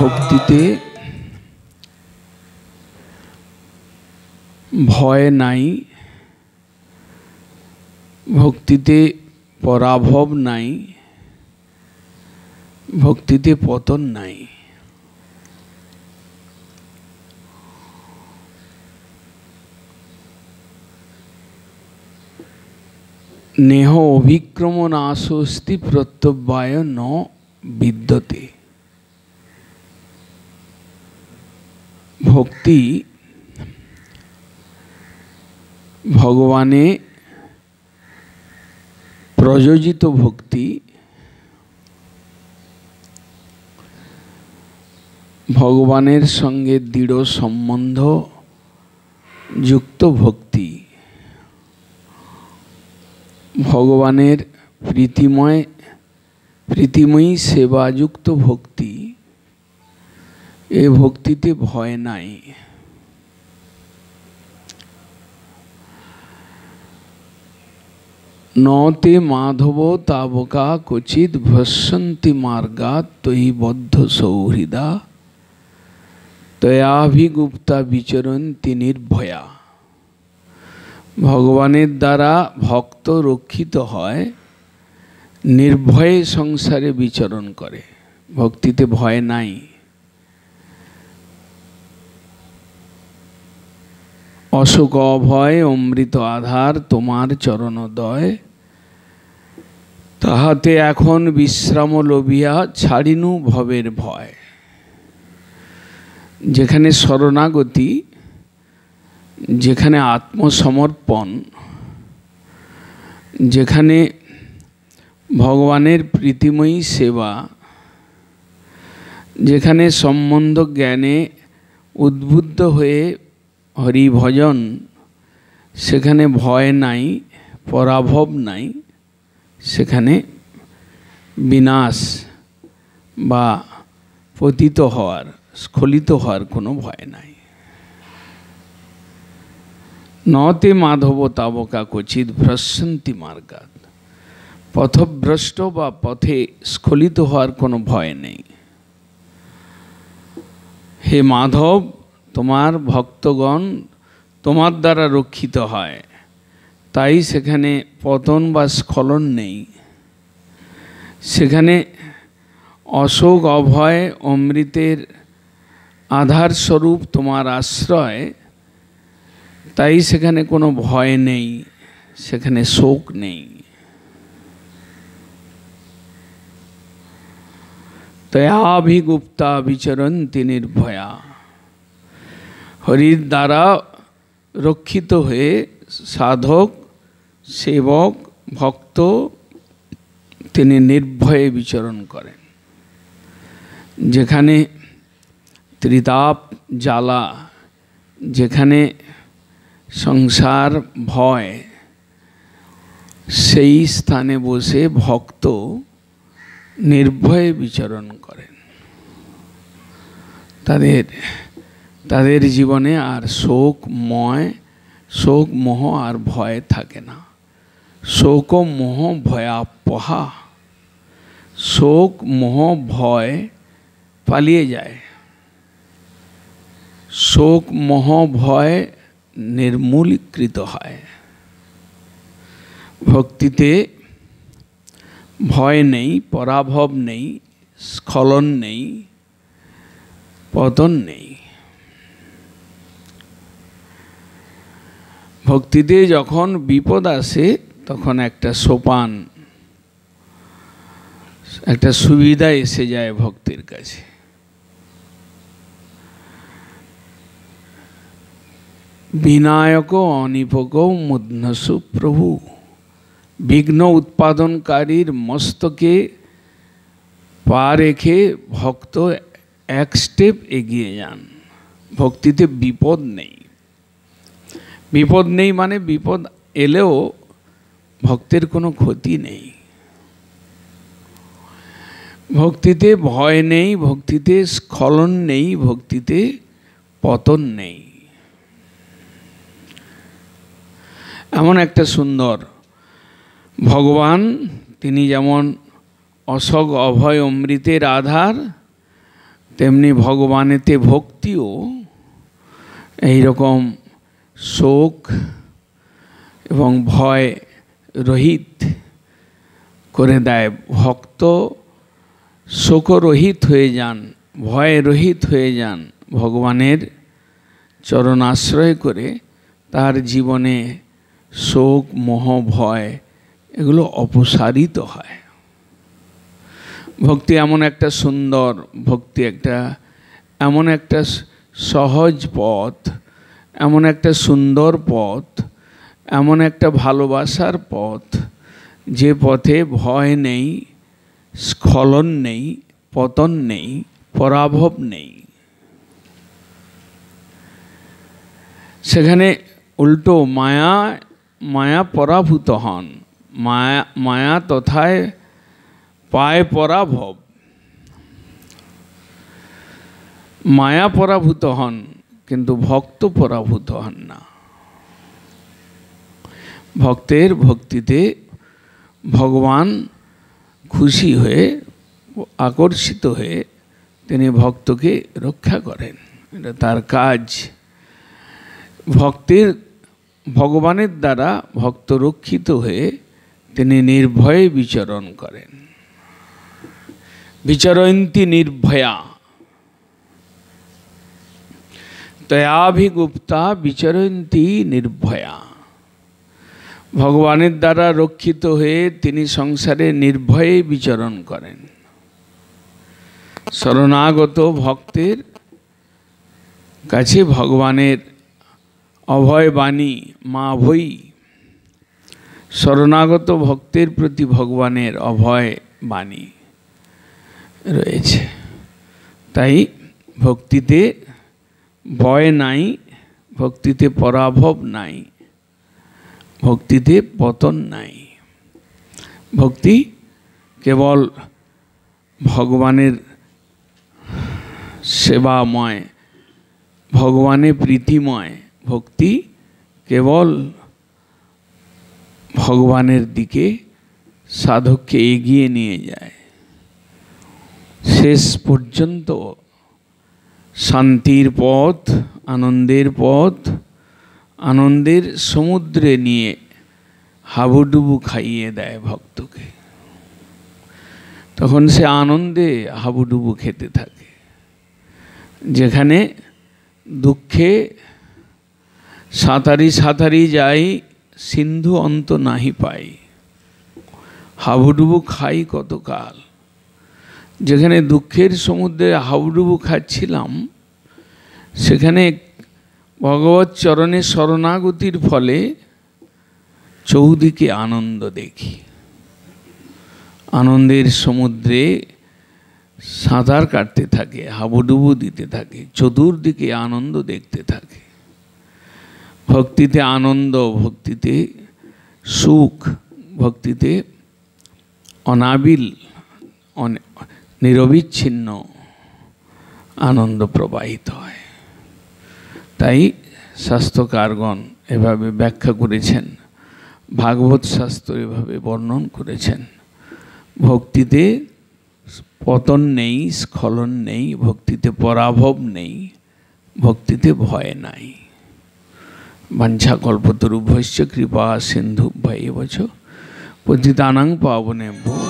ভক্তিতে ভয় নাই, ভক্তিতে পরাভব নাই, ভক্তিতে পতন নাই। নেহ অভিক্রম নাশস্তি প্রত্যব্যায় ন বিদ্যতে। ভক্তি ভগবানে প্রযোজিত ভক্তি, ভগবানের সঙ্গে দৃঢ় সম্বন্ধ যুক্ত ভক্তি, ভগবানের প্রীতিময়ী সেবাযুক্ত ভক্তি। এ ভক্তিতে ভয় নাই। নতে মাধব তাবকা ক্বচিৎ ভ্রশ্যন্তি মার্গাৎ ত্বয়ি বদ্ধ সৌহৃদা তয়াভিগুপ্তা বিচরন্তি নির্ভয়া। ভগবানের দ্বারা ভক্ত রক্ষিত হয়, নির্ভয়ে সংসারে বিচরণ করে। ভক্তিতে ভয় নাই। অশোক অভয় অমৃত আধার তোমার চরণোদয়, তাহাতে এখন বিশ্রাম লভিয়া ছাড়িনু ভবের ভয়। যেখানে শরণাগতি, যেখানে আত্মসমর্পণ, যেখানে ভগবানের প্রীতিময়ী সেবা, যেখানে সম্বন্ধ জ্ঞানে উদ্বুদ্ধ হয়ে হরি ভজন, সেখানে ভয় নাই, পরাভব নাই, সেখানে বিনাশ বা পতিত হওয়ার, স্খলিত হওয়ার কোনো ভয় নাই। নতে মাধব তাবকা ক্বচিৎ ভ্রশ্যন্তি মার্গাৎ। পথভ্রষ্ট বা পথে স্খলিত হওয়ার কোনো ভয় নেই। হে মাধব, তোমার ভক্তগণ তোমার দ্বারা রক্ষিত হয়, তাই সেখানে পতন বা স্খলন নেই। সেখানে অশোক অভয় অমৃতের আধার স্বরূপ তোমার আশ্রয়, তাই সেখানে কোনো ভয় নেই, সেখানে শোক নেই। তয়াভিগুপ্তা বিচরন্তি নির্ভয়া। হরির দ্বারা রক্ষিত হয়ে সাধক, সেবক, ভক্ত তিনি নির্ভয়ে বিচরণ করেন। যেখানে ত্রিতাপ জ্বালা, যেখানে সংসার ভয়, সেই স্থানে বসে ভক্ত নির্ভয়ে বিচরণ করেন। তাদের জীবনে আর শোক মোহ আর ভয় থাকে না। শোক মোহ ভয়াপহা। শোক মোহ ভয় পালিয়ে যায়। শোক মোহ ভয় নির্মূলীকৃত হয়। ভক্তিতে ভয় নেই, পরাভব নেই, স্খলন নেই, পতন নেই। ভক্তিতে যখন বিপদ আসে, তখন একটা সোপান, একটা সুবিধা এসে যায় ভক্তির কাছে। বিনায়ক অনিপক মুধ্নসু প্রভু। বিঘ্ন উৎপাদনকারীর মস্তকে পা রেখে ভক্ত এক স্টেপ এগিয়ে যান। ভক্তিতে বিপদ নেই। বিপদ নেই মানে বিপদ এলেও ভক্তের কোনো ক্ষতি নেই। ভক্তিতে ভয় নেই, ভক্তিতে স্খলন নেই, ভক্তিতে পতন নেই। এমন একটা সুন্দর ভগবান, তিনি যেমন অশোক অভয় অমৃতের আধার, তেমনি ভগবানেতে ভক্তিও এই রকম শোক এবং ভয় রহিত করে দেয়। ভক্ত শোকরহিত হয়ে যান, ভয় রহিত হয়ে যান, ভগবানের চরণ আশ্রয় করে তার জীবনে শোক মোহ ভয় এগুলো অপসারিত হয়। ভক্তি এমন একটা সুন্দর, ভক্তি একটা এমন একটা সহজ পথ, এমন একটা সুন্দর পথ, এমন একটা ভালোবাসার পথ, যে পথে ভয় নেই, স্খলন নেই, পতন নেই, পরাভব নেই। সেখানে উল্টো মায়া পরাভূত হন, মায়া তথায় পায় পরাভব। মায়া পরাভূত হন কিন্তু ভক্ত পরাভূত হন না। ভক্তের ভক্তিতে ভগবান খুশি হয়ে আকর্ষিত হয়ে তিনি ভক্তকে রক্ষা করেন, এটা তার কাজ। ভক্তের ভগবানের দ্বারা ভক্ত রক্ষিত হয়ে তিনি নির্ভয়ে বিচরণ করেন। বিচরন্তি নির্ভয়া তয়াভিগুপ্তা বিচরন্তি নির্ভয়া। ভগবানের দ্বারা রক্ষিত হয়ে তিনি সংসারে নির্ভয়ে বিচরণ করেন। শরণাগত ভক্তের কাছে ভগবানের অভয় বাণী মা ভৈ, শরণাগত ভক্তের প্রতি ভগবানের অভয় বাণী রয়েছে। তাই ভক্তিতে ভয় নাই, ভক্তিতে পরাভব নাই, ভক্তিতে পতন নাই। ভক্তি কেবল ভগবানের সেবাময়, ভগবানের প্রীতিময়। ভক্তি কেবল ভগবানের দিকে সাধককে এগিয়ে নিয়ে যায়, শেষ পর্যন্ত শান্তির পথ, আনন্দের পথ, আনন্দের সমুদ্রে নিয়ে হাবুডুবু খাইয়ে দেয় ভক্তকে। তখন সে আনন্দে হাবুডুবু খেতে থাকে। যেখানে দুঃখে সাঁতারি সাঁতারি যাই, সিন্ধু অন্ত নাহি পাই, হাবুডুবু খাই কতকাল। যেখানে দুঃখের সমুদ্রে হাবুডুবু খাচ্ছিলাম, সেখানে ভগবত চরণে শরণাগতির ফলে চৌদিকে আনন্দ দেখি। আনন্দের সমুদ্রে সাঁতার কাটতে থাকে, হাবুডুবু দিতে থাকে, চতুর্দিকে আনন্দ দেখতে থাকে। ভক্তিতে আনন্দ, ভক্তিতে সুখ, ভক্তিতে অনাবিল নিরবিচ্ছিন্ন আনন্দ প্রবাহিত হয়। তাই শাস্ত্রকারগণ এভাবে ব্যাখ্যা করেছেন, ভাগবত শাস্ত্র এভাবে বর্ণন করেছেন। ভক্তিতে পতন নেই, স্খলন নেই, ভক্তিতে পরাভব নেই, ভক্তিতে ভয় নাই। বাঞ্ছাকল্পতরুভ্যশ্চ কৃপা সিন্ধুভ্যেব চ পতিতানাং পাবনেভ্যো